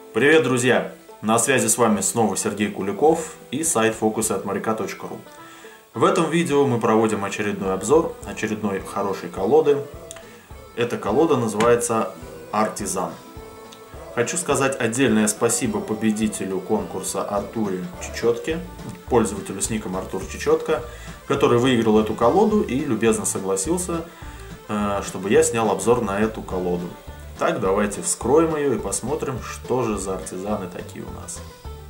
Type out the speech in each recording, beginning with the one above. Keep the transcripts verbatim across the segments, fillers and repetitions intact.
Привет, друзья! На связи с вами снова Сергей Куликов и сайт фокусы от моряка точка ру. В этом видео мы проводим очередной обзор очередной хорошей колоды. Эта колода называется Артизан. Хочу сказать отдельное спасибо победителю конкурса Артуре Чечетке, пользователю с ником Артур Чечетка, который выиграл эту колоду и любезно согласился, чтобы я снял обзор на эту колоду. Так, давайте вскроем ее и посмотрим, что же за артизаны такие у нас.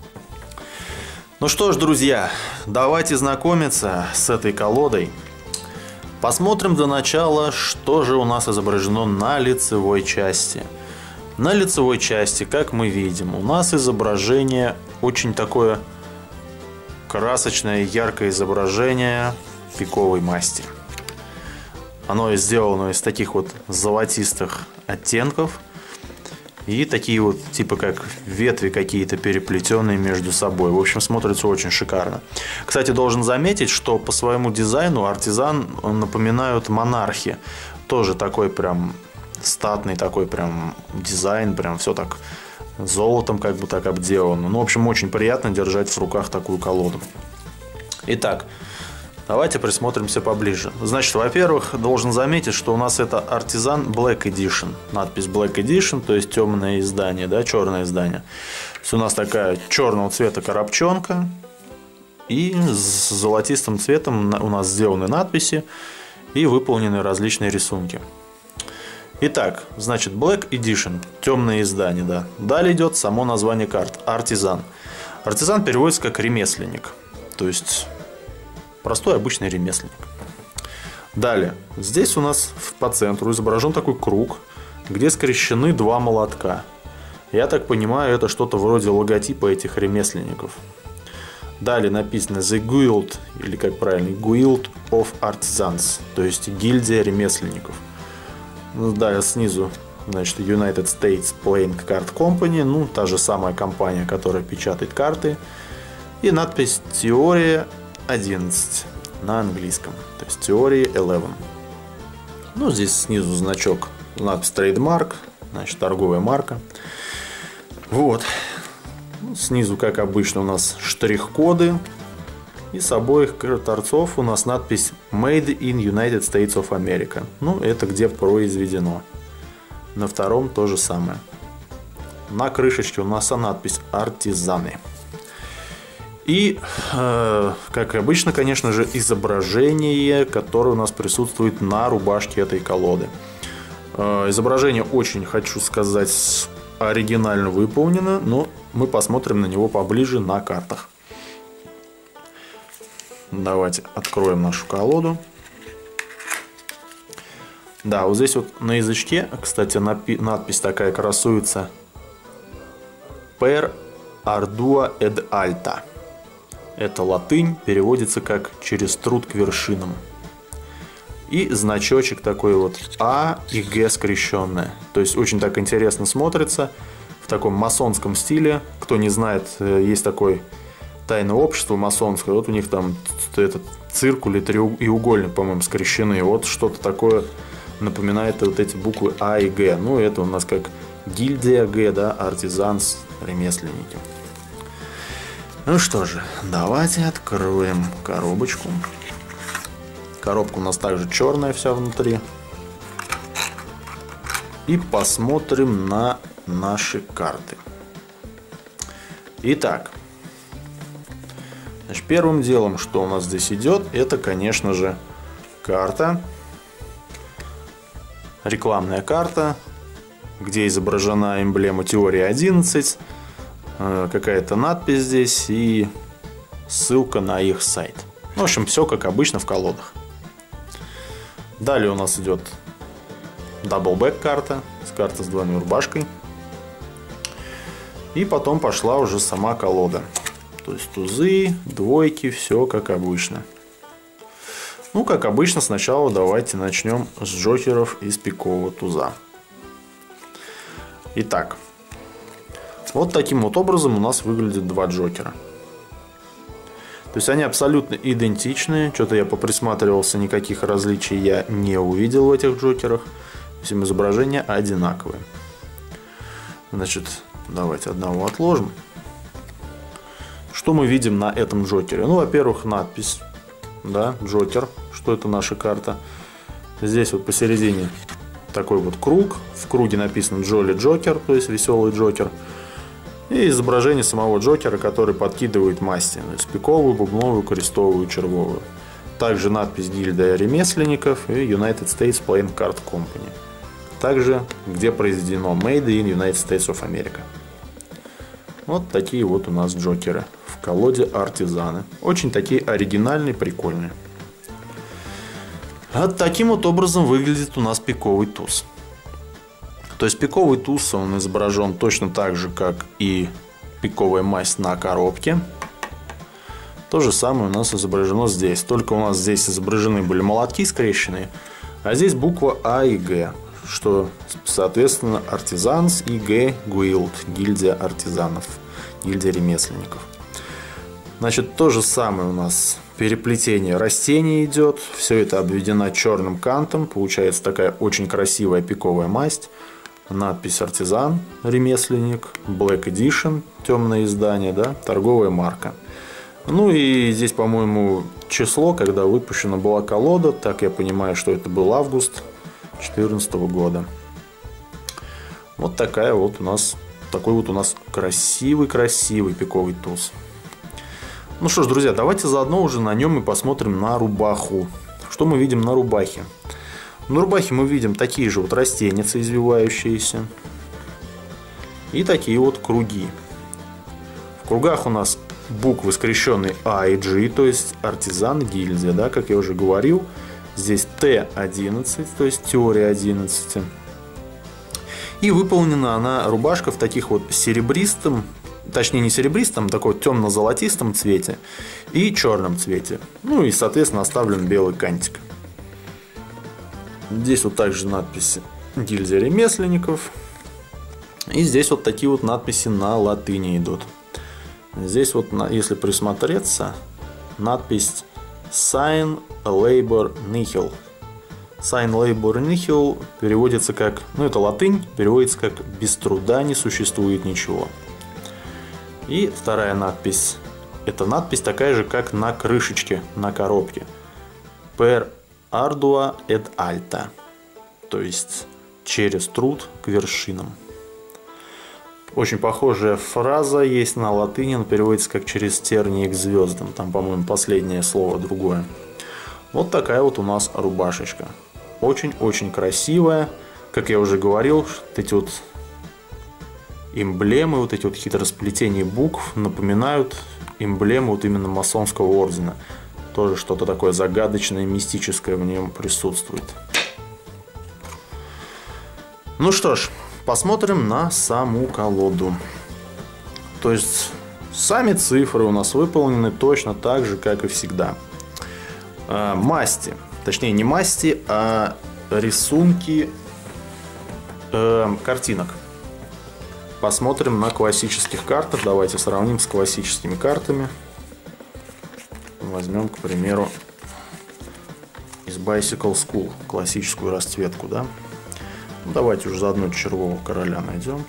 Ну что ж, друзья, давайте знакомиться с этой колодой. Посмотрим для начала, что же у нас изображено на лицевой части. На лицевой части, как мы видим, у нас изображение очень такое красочное, яркое изображение пиковой масти. Оно сделано из таких вот золотистых оттенков. И такие вот, типа как ветви какие-то переплетенные между собой. В общем, смотрится очень шикарно. Кстати, должен заметить, что по своему дизайну Артизан напоминают монархи. Тоже такой прям статный такой прям дизайн. Прям все так золотом как бы так обделано. Ну, в общем, очень приятно держать в руках такую колоду. Итак, давайте присмотримся поближе. Значит, во-первых, должен заметить, что у нас это Артизан Black Edition. Надпись Black Edition, то есть темное издание, да, черное издание. То есть у нас такая черного цвета коробчонка. И с золотистым цветом у нас сделаны надписи и выполнены различные рисунки. Итак, значит, Black Edition, темное издание, да. Далее идет само название карт, Артизан. Артизан переводится как ремесленник, то есть простой обычный ремесленник. Далее, здесь у нас по центру изображен такой круг, где скрещены два молотка. Я так понимаю, это что-то вроде логотипа этих ремесленников. Далее написано The Guild, или как правильно, Guild of Artisans, то есть гильдия ремесленников. Далее снизу, значит, United States Playing Card Company, ну, та же самая компания, которая печатает карты. И надпись Теория одиннадцать на английском, то есть теории одиннадцать. Ну, здесь снизу значок, надпись Trademark, значит, торговая марка. Вот. Снизу, как обычно, у нас штрих-коды. И с обоих торцов у нас надпись Made in United States of America. Ну, это где произведено. На втором то же самое. На крышечке у нас надпись Артизаны. И, э, как обычно, конечно же, изображение, которое у нас присутствует на рубашке этой колоды. Э, изображение очень, хочу сказать, оригинально выполнено, но мы посмотрим на него поближе на картах. Давайте откроем нашу колоду. Да, вот здесь вот на язычке, кстати, надпись такая красуется: Per ardua ed alta. Это латынь, переводится как «через труд к вершинам». И значочек такой вот А и Г скрещенное. То есть очень так интересно смотрится в таком масонском стиле. Кто не знает, есть такой тайное общество масонское. Вот у них там этот циркуль и треугольник, по-моему, скрещены. Вот что-то такое напоминает вот эти буквы А и Г. Ну, это у нас как гильдия Г, да, артизанс, ремесленники. Ну что же, давайте откроем коробочку. Коробка у нас также черная вся внутри. И посмотрим на наши карты. Итак, значит, первым делом, что у нас здесь идет, это, конечно же, карта. Рекламная карта, где изображена эмблема Теории одиннадцать. Какая-то надпись здесь и ссылка на их сайт. В общем, все как обычно в колодах. Далее у нас идет даблбэк карта, карта с двойной рубашкой. И потом пошла уже сама колода. То есть тузы, двойки, все как обычно. Ну, как обычно, сначала давайте начнем с джокеров из пикового туза. Итак, вот таким вот образом у нас выглядят два джокера. То есть они абсолютно идентичные. Что-то я поприсматривался, никаких различий я не увидел в этих джокерах. Всем изображения одинаковые. Значит, Давайте одного отложим. Что мы видим на этом Джокере? Ну, во-первых, надпись, да, Джокер, что это наша карта. Здесь вот посередине такой вот круг. В круге написано Джоли Джокер, то есть веселый Джокер. И изображение самого Джокера, который подкидывает масти. То есть пиковую, бубновую, крестовую, червовую. Также надпись гильдия ремесленников и United States Playing Card Company. Также, где произведено Made in United States of America. Вот такие вот у нас Джокеры в колоде Артизаны. Очень такие оригинальные, прикольные. Вот таким вот образом выглядит у нас пиковый туз. То есть пиковый туз, он изображен точно так же, как и пиковая масть на коробке. То же самое у нас изображено здесь. Только у нас здесь изображены были молотки скрещенные, а здесь буква А и Г, что соответственно Artisans и Г Guild, гильдия артизанов, гильдия ремесленников. Значит, то же самое у нас переплетение растений идет. Все это обведено черным кантом. Получается такая очень красивая пиковая масть. Надпись Артизан, ремесленник, Black Edition, темное издание, да, торговая марка. Ну и здесь, по-моему, число, когда выпущена была колода. Так я понимаю, что это был август две тысячи четырнадцатого года. Вот такая вот у нас, такой вот у нас красивый-красивый пиковый туз. Ну что ж, друзья, давайте заодно уже на нем и посмотрим на рубаху. Что мы видим на рубахе? На рубахе мы видим такие же вот растеницы извивающиеся. И такие вот круги. В кругах у нас буквы скрещенные А и G, то есть Артизан, гильдия, да, как я уже говорил. Здесь Т одиннадцать, то есть теория одиннадцати. И выполнена она, рубашка, в таких вот серебристом, точнее не серебристом, такой темно-золотистом цвете и черном цвете. Ну и, соответственно, оставлен белый кантик. Здесь вот также надписи гильдия ремесленников. И здесь вот такие вот надписи на латыни идут. Здесь вот, если присмотреться, надпись Sign Labor Nihil. Sign Labor Nihil переводится как, ну это латынь, переводится как без труда не существует ничего. И вторая надпись. Это надпись такая же, как на крышечке, на коробке. Per ardua et alta. То есть через труд к вершинам. Очень похожая фраза есть на латыни, но переводится как через тернии к звездам. Там, по-моему, последнее слово другое. Вот такая вот у нас рубашечка. Очень-очень красивая. Как я уже говорил, вот эти вот эмблемы, вот эти вот хитросплетения букв напоминают эмблемы вот именно масонского ордена. Тоже что-то такое загадочное, мистическое в нем присутствует. Ну что ж, посмотрим на саму колоду. То есть сами цифры у нас выполнены точно так же, как и всегда. А, масти, точнее не масти, а рисунки э, картинок. Посмотрим на классических картах. Давайте сравним с классическими картами. Возьмем, к примеру, из Bicycle School классическую расцветку, да. Ну, давайте уже заодно червового короля найдем.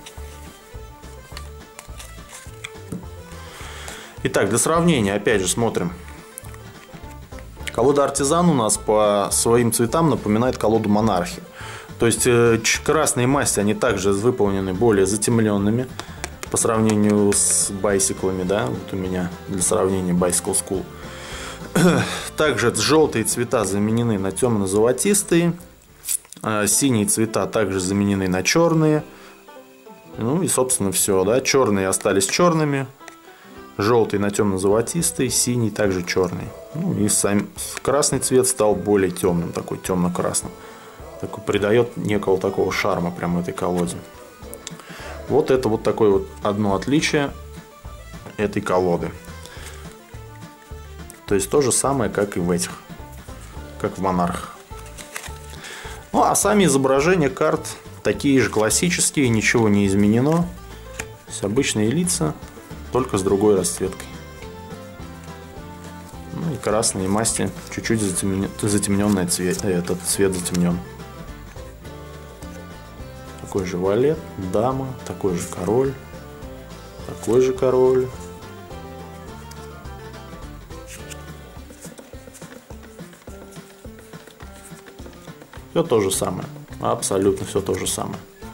Итак, для сравнения, опять же, смотрим. Колода Артизан у нас по своим цветам напоминает колоду Монархи. То есть э, красные масти, они также выполнены более затемненными по сравнению с байсиклами, да. Вот у меня для сравнения Bicycle School. Также желтые цвета заменены на темно-золотистые. Синие цвета также заменены на черные. Ну и, собственно, все, да. Черные остались черными. Желтый на темно-золотистый, синий также черный. Ну и сам красный цвет стал более темным, такой темно-красным. Такой придает некого такого шарма прямо этой колоде. Вот это вот такое вот одно отличие этой колоды. То есть то же самое, как и в этих, как в монархах. Ну а сами изображения карт такие же классические, ничего не изменено. То есть обычные лица, только с другой расцветкой. Ну и красные масти, чуть-чуть затемнен... затемненный цвет, этот цвет затемнен. Такой же валет, дама, такой же король, Такой же король. Все то же самое. Абсолютно все то же самое.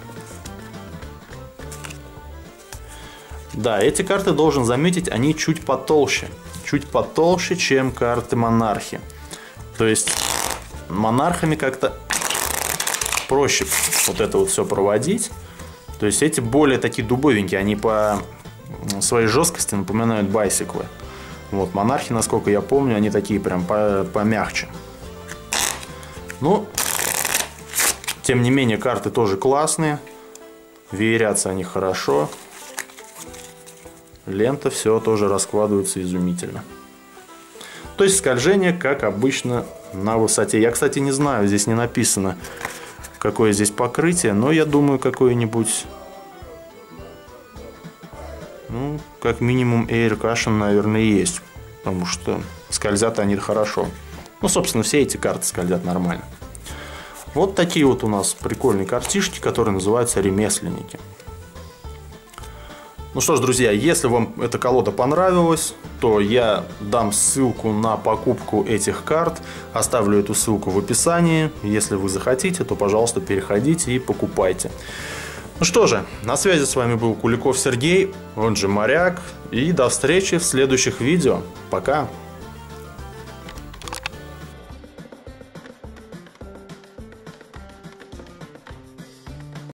Да, эти карты, должен заметить, они чуть потолще. Чуть потолще, чем карты монархи. То есть монархами как-то проще вот это вот все проводить. То есть эти более такие дубовенькие. Они по своей жесткости напоминают байсиклы. Вот монархи, насколько я помню, они такие прям помягче. Ну, тем не менее, карты тоже классные. Веерятся они хорошо. Лента, все тоже раскладывается изумительно. То есть скольжение, как обычно, на высоте. Я, кстати, не знаю, здесь не написано, какое здесь покрытие, но я думаю, какое-нибудь, ну, как минимум Air Cushion, наверное, есть. Потому что скользят они хорошо. Ну, собственно, все эти карты скользят нормально. Вот такие вот у нас прикольные картишки, которые называются ремесленники. Ну что ж, друзья, если вам эта колода понравилась, то я дам ссылку на покупку этих карт. Оставлю эту ссылку в описании. Если вы захотите, то, пожалуйста, переходите и покупайте. Ну что же, на связи с вами был Куликов Сергей, он же Моряк. И до встречи в следующих видео. Пока!